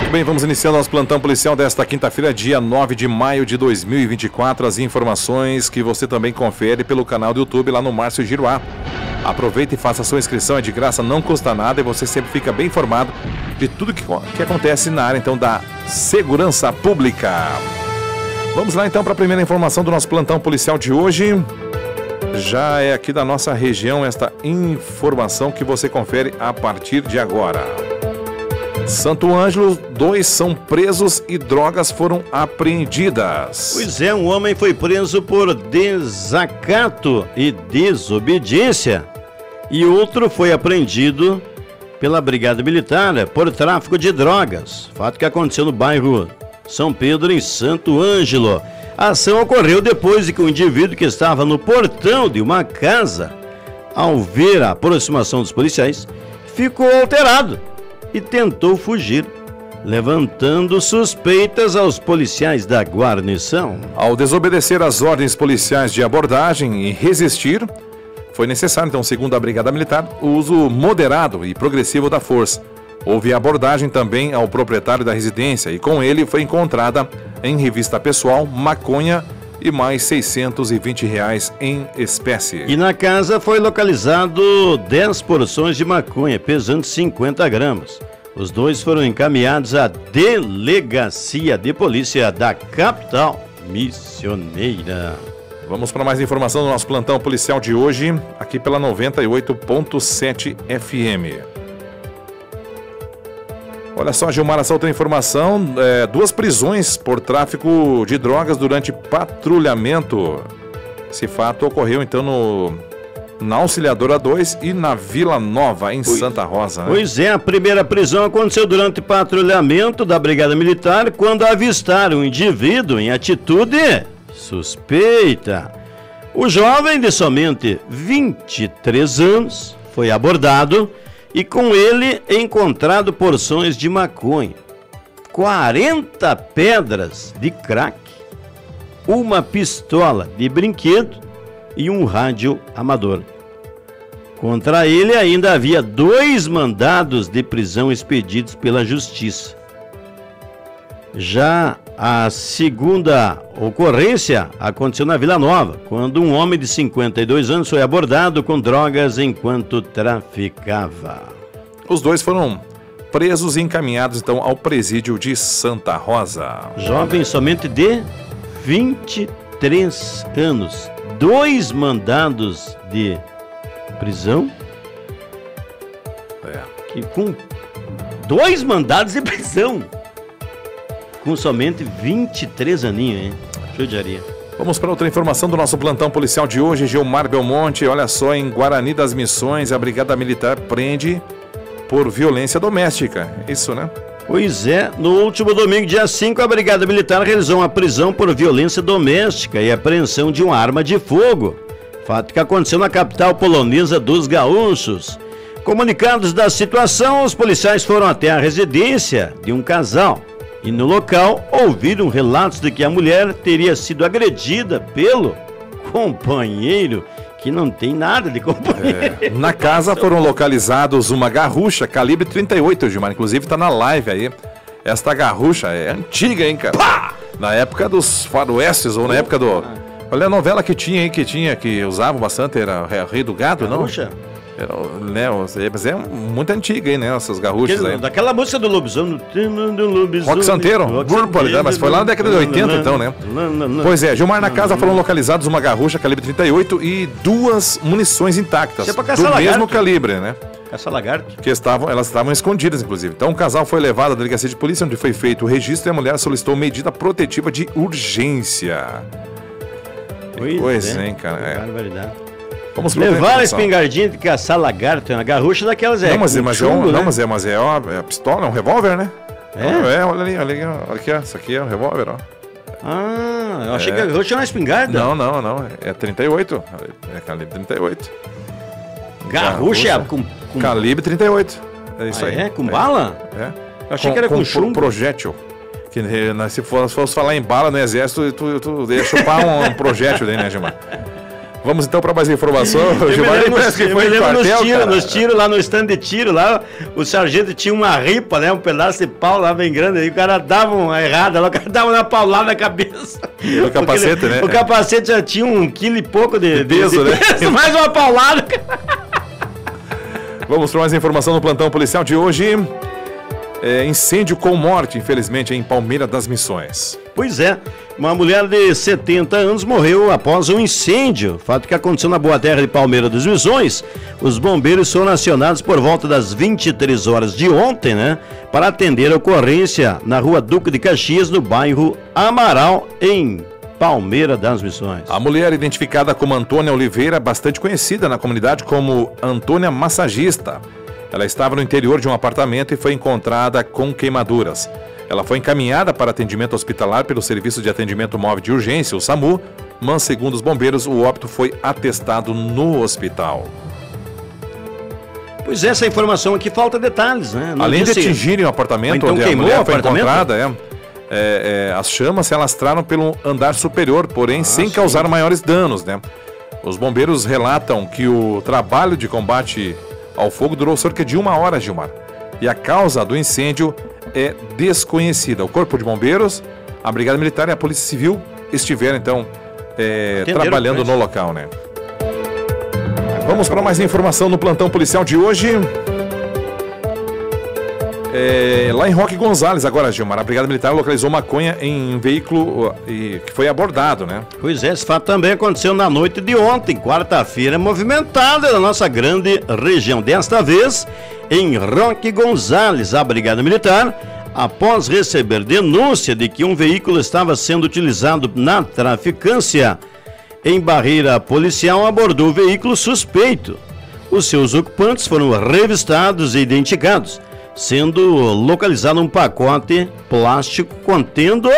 Muito bem, vamos iniciando nosso plantão policial desta quinta-feira, dia 9 de maio de 2024. As informações que você também confere pelo canal do YouTube lá no Márcio Giruá. Aproveita e faça a sua inscrição, é de graça, não custa nada e você sempre fica bem informado de tudo que acontece na área então da segurança pública. Vamos lá então para a primeira informação do nosso plantão policial de hoje. Já é aqui da nossa região esta informação que você confere a partir de agora. Santo Ângelo, 2 são presos e drogas foram apreendidas. Pois é, um homem foi preso por desacato e desobediência e outro foi apreendido pela Brigada Militar por tráfico de drogas. Fato que aconteceu no bairro São Pedro, em Santo Ângelo. A ação ocorreu depois de que o indivíduo que estava no portão de uma casa, ao ver a aproximação dos policiais, ficou alterado e tentou fugir, levantando suspeitas aos policiais da guarnição. Ao desobedecer às ordens policiais de abordagem e resistir, foi necessário, então, segundo a Brigada Militar, o uso moderado e progressivo da força. Houve abordagem também ao proprietário da residência e com ele foi encontrada em revista pessoal, maconha e mais R$620 em espécie. E na casa foi localizado 10 porções de maconha, pesando 50 gramas. Os dois foram encaminhados à Delegacia de Polícia da capital missioneira. Vamos para mais informação do nosso plantão policial de hoje, aqui pela 98.7 FM. Olha só, Gilmar, essa outra informação, 2 prisões por tráfico de drogas durante patrulhamento. Esse fato ocorreu então na Auxiliadora 2 e na Vila Nova, em Santa Rosa. Né? Pois é, a primeira prisão aconteceu durante patrulhamento da Brigada Militar, quando avistaram um indivíduo em atitude suspeita. O jovem de somente 23 anos foi abordado e com ele encontrado porções de maconha, 40 pedras de crack, uma pistola de brinquedo e um rádio amador. Contra ele ainda havia 2 mandados de prisão expedidos pela Justiça. Já a segunda ocorrência aconteceu na Vila Nova, quando um homem de 52 anos foi abordado com drogas enquanto traficava. Os 2 foram presos e encaminhados então ao presídio de Santa Rosa. Jovem somente de 23 anos, 2 mandados de prisão. Que com 2 mandados de prisão. Com somente 23 aninhos, hein? Judiaria. Vamos para outra informação do nosso plantão policial de hoje, Gilmar Belmonte. Olha só, em Guarani das Missões, a Brigada Militar prende por violência doméstica. Isso, né? Pois é, no último domingo, dia 5, a Brigada Militar realizou uma prisão por violência doméstica e apreensão de uma arma de fogo. Fato que aconteceu na capital polonesa dos Gaúchos. Comunicados da situação, os policiais foram até a residência de um casal. E no local ouviram relatos de que a mulher teria sido agredida pelo companheiro, que não tem nada de companheiro. Na casa foram localizados uma garrucha calibre 38, Gilmar, inclusive está na live aí. Esta garrucha é antiga, hein, cara? Pá! Na época dos faroestes ou na época do... Olha a novela que tinha aí, que usavam bastante, era Rei do Gado, garrucha? Não? Mas é muito antiga, hein, né? Essas garruchas aí. Daquela música do lobisomem. Rock Santeiro? Mas foi lá na década de 80, então, né? Pois é, Gilmar, na casa foram localizados uma garrucha calibre 38 e 2 munições intactas. Isso é pra do caçar mesmo lagarto. Calibre, né? Caça lagarto. Elas estavam escondidas, inclusive. Então o casal foi levado à delegacia de polícia, onde foi feito o registro e a mulher solicitou medida protetiva de urgência. Pois é, hein, cara. Barbaridade. Vamos levar a espingardinha de caçar lagarto na garrucha daquelas é. Mas é uma pistola, é um revólver, né? Olha aqui, ó. Isso aqui é um revólver, ó. Ah, eu achei que a garrucha era uma espingarda. Não. É 38. É calibre 38. Garrucha com calibre 38. É isso aí. É? Com bala? É. Eu achei que era com chumbo. Projétil. Que, se fosse falar em bala no exército, tu ia chupar um projétil daí, né, Gilmar? Vamos então para mais informação. Nos tiros lá no stand de tiro, lá o sargento tinha uma ripa, né? Um pedaço de pau lá bem grande, aí o cara dava uma errada, lá, o cara dava uma paulada na cabeça. E o capacete, né? O capacete já tinha 1,5 kg de peso, né? Mais uma paulada. Vamos para mais informação no plantão policial de hoje. Incêndio com morte, infelizmente, em Palmeira das Missões. Pois é, uma mulher de 70 anos morreu após um incêndio, fato que aconteceu na Boa Terra de Palmeira das Missões. Os bombeiros foram acionados por volta das 23 horas de ontem, né, para atender a ocorrência na rua Duque de Caxias, no bairro Amaral, em Palmeira das Missões. A mulher, identificada como Antônia Oliveira, bastante conhecida na comunidade como Antônia Massagista. Ela estava no interior de um apartamento e foi encontrada com queimaduras. Ela foi encaminhada para atendimento hospitalar pelo Serviço de Atendimento Móvel de Urgência, o SAMU, mas, segundo os bombeiros, o óbito foi atestado no hospital. Pois essa informação aqui falta detalhes, né? Além de atingirem o apartamento então onde a mulher foi encontrada, as chamas se alastraram pelo andar superior, porém sem causar maiores danos, né? Os bombeiros relatam que o trabalho de combate ao fogo durou cerca de 1 hora, Gilmar. E a causa do incêndio é desconhecida. O Corpo de Bombeiros, a Brigada Militar e a Polícia Civil estiveram, então, trabalhando no local, né? Vamos para mais informação no plantão policial de hoje. Lá em Roque Gonzales, agora, Gilmar, a Brigada Militar localizou maconha em um veículo que foi abordado, né? Pois é, esse fato também aconteceu na noite de ontem, quarta-feira, movimentada na nossa grande região. Desta vez, em Roque Gonzales, a Brigada Militar, após receber denúncia de que um veículo estava sendo utilizado na traficância em barreira policial, abordou o veículo suspeito. Os seus ocupantes foram revistados e identificados, sendo localizado um pacote plástico contendo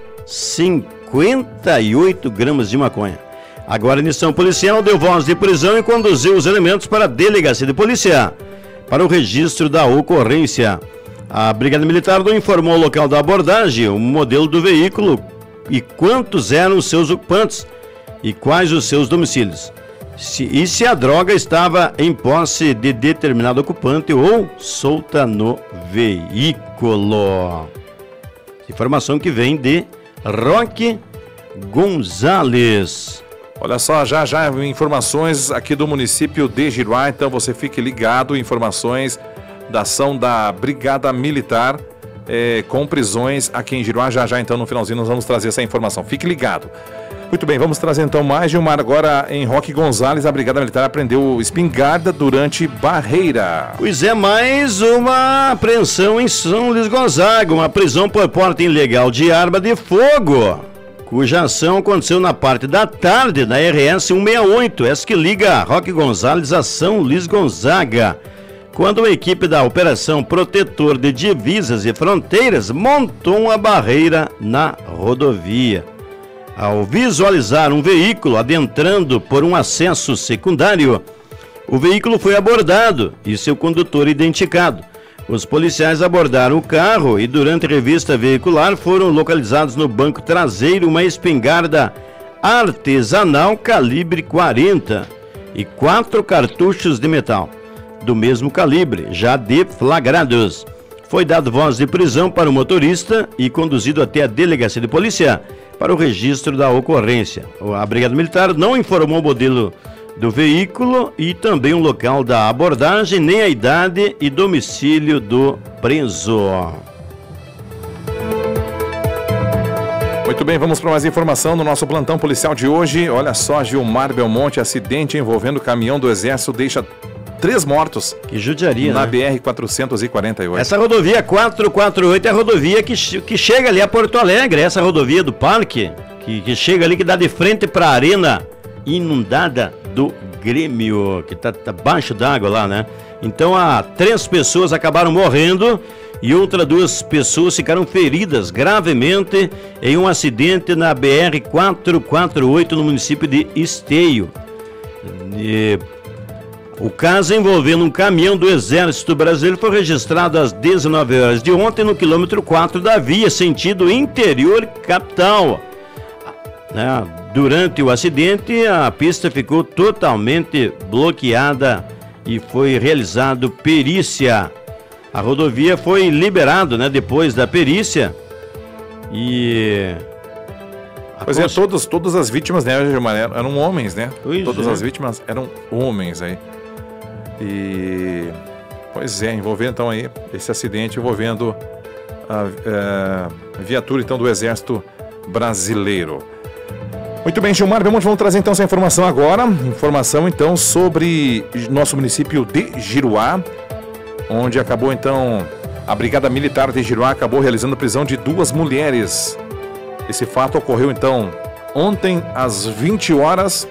58 gramas de maconha. A guarnição policial deu voz de prisão e conduziu os elementos para a delegacia de polícia para o registro da ocorrência. A Brigada Militar não informou o local da abordagem, o modelo do veículo e quantos eram os seus ocupantes e quais os seus domicílios. Se a droga estava em posse de determinado ocupante ou solta no veículo. Informação que vem de Roque Gonzales. Olha só, já informações aqui do município de Giruá, então você fique ligado, informações da ação da Brigada Militar com prisões aqui em Giruá. Já então no finalzinho nós vamos trazer essa informação, fique ligado. Muito bem, vamos trazer então mais, Gilmar. Agora em Roque Gonzales, a Brigada Militar apreendeu espingarda durante barreira. Pois é, mais uma apreensão em São Luís Gonzaga, uma prisão por porte ilegal de arma de fogo, cuja ação aconteceu na parte da tarde da RS 168, essa que liga Roque Gonzales a São Luís Gonzaga, quando a equipe da Operação Protetor de Divisas e Fronteiras montou uma barreira na rodovia. Ao visualizar um veículo adentrando por um acesso secundário, o veículo foi abordado e seu condutor identificado. Os policiais abordaram o carro e, durante a revista veicular, foram localizados no banco traseiro uma espingarda artesanal calibre 40 e 4 cartuchos de metal do mesmo calibre, já deflagrados. Foi dado voz de prisão para o motorista e conduzido até a delegacia de polícia para o registro da ocorrência. A Brigada Militar não informou o modelo do veículo e também o local da abordagem, nem a idade e domicílio do preso. Muito bem, vamos para mais informação no nosso plantão policial de hoje. Olha só, Gilmar Belmonte, acidente envolvendo caminhão do Exército deixa 3 mortos. Que judiaria, na né? BR-448. Essa rodovia 448 é a rodovia que chega ali a Porto Alegre, essa rodovia do parque, que chega ali, que dá de frente para a arena inundada do Grêmio, que tá abaixo d'água lá, né? Então, 3 pessoas acabaram morrendo e outras 2 pessoas ficaram feridas gravemente em um acidente na BR-448 no município de Esteio. O caso envolvendo um caminhão do Exército Brasileiro foi registrado às 19 horas de ontem no quilômetro 4 da via, sentido interior capital. Durante o acidente, a pista ficou totalmente bloqueada e foi realizado perícia. A rodovia foi liberada, né, depois da perícia. E... Pois é, todas as vítimas, né, Gilmar, eram homens, né? Todas as vítimas eram homens aí. E... Pois é, envolvendo então aí esse acidente envolvendo a viatura então do Exército Brasileiro. Muito bem, Gilmar, vamos trazer então essa informação agora. Informação então sobre nosso município de Giruá, onde acabou então a Brigada Militar de Giruá acabou realizando a prisão de 2 mulheres. Esse fato ocorreu então ontem às 20 horas.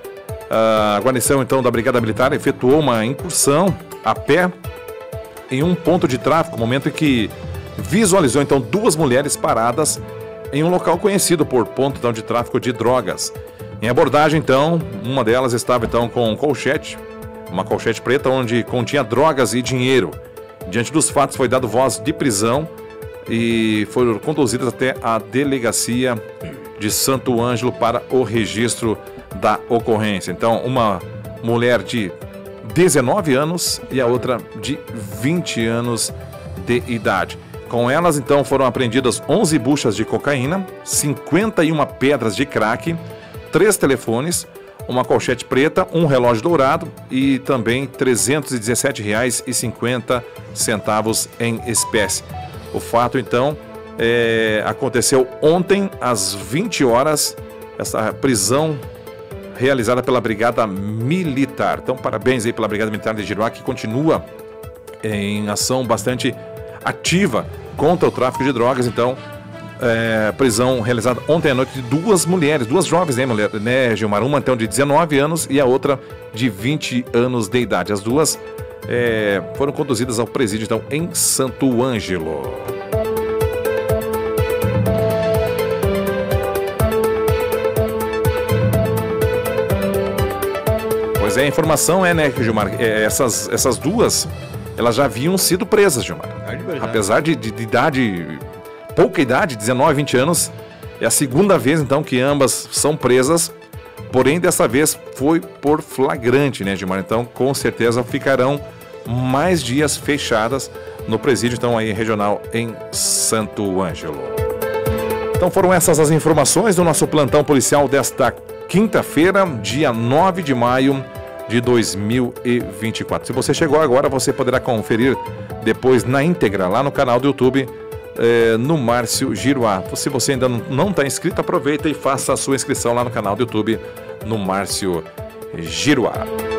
A guarnição então da Brigada Militar efetuou uma incursão a pé em um ponto de tráfico, momento em que visualizou então 2 mulheres paradas em um local conhecido por ponto então, de tráfico de drogas. Em abordagem então, uma delas estava então com um colchete, uma colchete preta onde continha drogas e dinheiro. Diante dos fatos foi dado voz de prisão e foram conduzidas até a delegacia de Santo Ângelo para o registro da ocorrência. Então, uma mulher de 19 anos e a outra de 20 anos de idade. Com elas, então, foram apreendidas 11 buchas de cocaína, 51 pedras de crack, 3 telefones, uma colchete preta, um relógio dourado e também R$ 317,50 em espécie. O fato, então, aconteceu ontem às 20 horas, essa prisão realizada pela Brigada Militar. Então, parabéns aí pela Brigada Militar de Giruá, que continua em ação bastante ativa contra o tráfico de drogas. Então, prisão realizada ontem à noite de 2 mulheres, 2 jovens, né, Gilmar? Uma então de 19 anos e a outra de 20 anos de idade. As duas foram conduzidas ao presídio então em Santo Ângelo. Pois é, a informação né, Gilmar, essas duas, elas já haviam sido presas, Gilmar. Apesar de idade, pouca idade, 19, 20 anos, é a segunda vez então que ambas são presas, porém dessa vez foi por flagrante, né, Gilmar? Então com certeza ficarão mais dias fechadas no presídio então aí regional em Santo Ângelo. Então foram essas as informações do nosso plantão policial desta quinta-feira, dia 9 de maio de 2024. Se você chegou agora, você poderá conferir depois na íntegra lá no canal do YouTube no Márcio Giruá. Se você ainda não está inscrito, aproveita e faça a sua inscrição lá no canal do YouTube no Márcio Giruá.